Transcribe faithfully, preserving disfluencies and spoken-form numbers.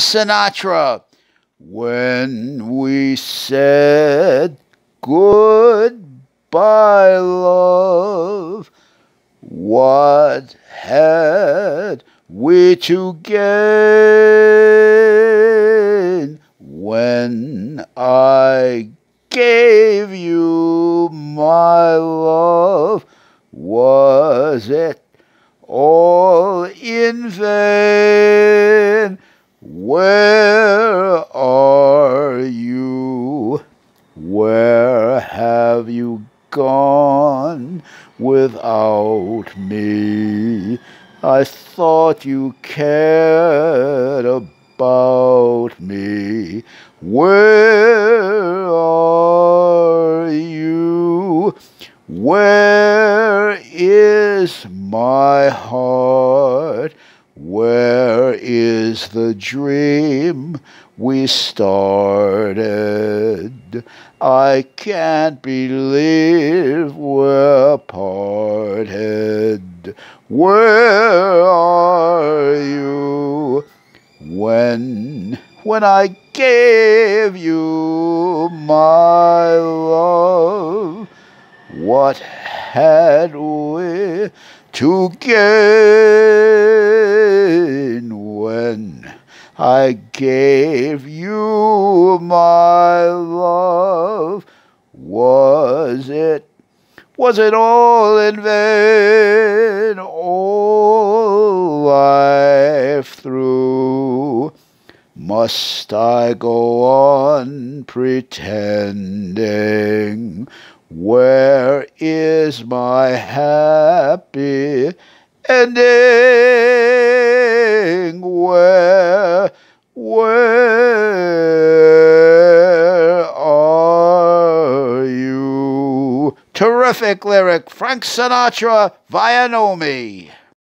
Sinatra. When we said goodbye, love, what had we to gain? When I gave you my love, was it all in vain? Where are you? Where have you gone without me? I thought you cared about me. Where are you? Where is my heart? Where is the dream we started? I can't believe we're parted. Where are you? When, when I gave you my love, what had we to gain? When I gave you my love, was it, was it all in vain, all life through? Must I go on pretending? Where is my happy ending? Where, where are you? Terrific lyric, Frank Sinatra via Nomes.